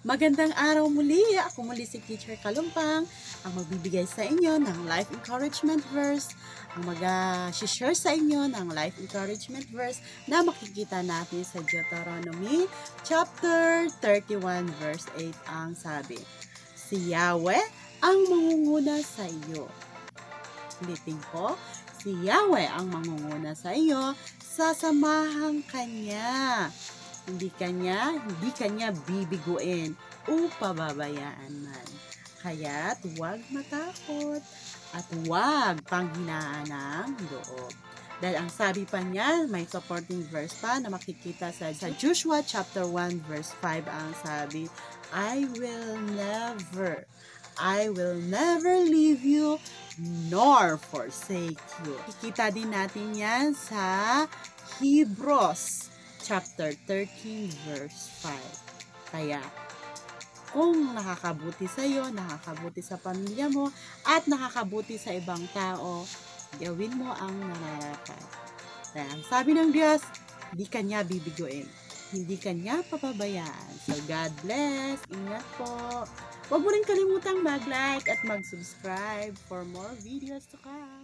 Magandang araw muli! Ako muli si Teacher Kalumpang, ang magbibigay sa inyo ng life encouragement verse, ang mag-share sa inyo ng life encouragement verse na makikita natin sa Deuteronomy chapter 31 verse 8 ang sabi, si Yahweh ang mangunguna sa iyo. Ulitin ko, si Yahweh ang mangunguna sa iyo, sasamahan kanya. Hindi kanya bibiguin o pababayaan man. Kaya't huwag matakot at huwag panghinaan ng loob. Dahil ang sabi pa niya, may supporting verse pa na makikita sa Joshua chapter 1 verse 5 ang sabi, I will never leave you nor forsake you. Kikita din natin yan sa Hebrews chapter 13 verse 5. Kaya, kung nakakabuti sa iyo, nakakabuti sa pamilya mo, at nakakabuti sa ibang tao, gawin mo ang nararapat. Dahil ang sabi ng Diyos, hindi kanya bibiguin. Hindi kanya papabayaan. So, God bless. Ingat po. Huwag mo rin kalimutang mag-like at mag-subscribe for more videos to come.